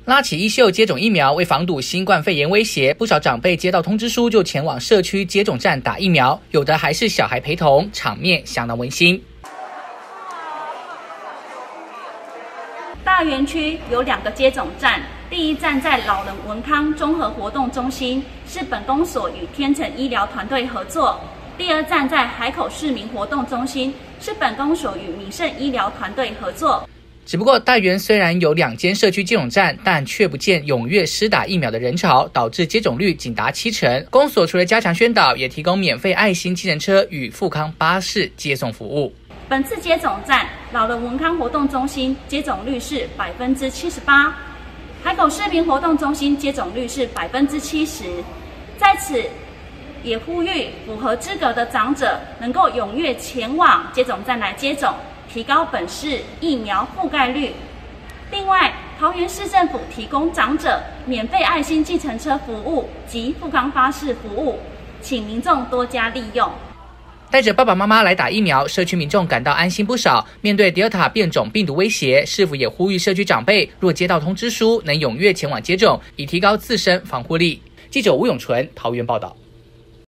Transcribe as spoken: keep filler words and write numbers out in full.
拉起衣袖接种疫苗，为防堵新冠肺炎威胁，不少长辈接到通知书就前往社区接种站打疫苗，有的还是小孩陪同，场面相当温馨。 大园区有两个接种站，第一站在老人文康综合活动中心，是本公所与天成医疗团队合作；第二站在海口市民活动中心，是本公所与民盛医疗团队合作。 只不过大园虽然有两间社区接种站，但却不见踊跃施打疫苗的人潮，导致接种率仅达七成。公所除了加强宣导，也提供免费爱心计程车与富康巴士接送服务。 本次接种站老人文康活动中心接种率是百分之七十八，海口市民活动中心接种率是百分之七十。在此也呼吁符合资格的长者能够踊跃前往接种站来接种，提高本市疫苗覆盖率。另外，桃园市政府提供长者免费爱心计程车服务及富康巴士服务，请民众多加利用。 带着爸爸妈妈来打疫苗，社区民众感到安心不少。面对 Delta 变种病毒威胁，市府也呼吁社区长辈若接到通知书，能踊跃前往接种，以提高自身防护力。记者吴永纯桃园报道。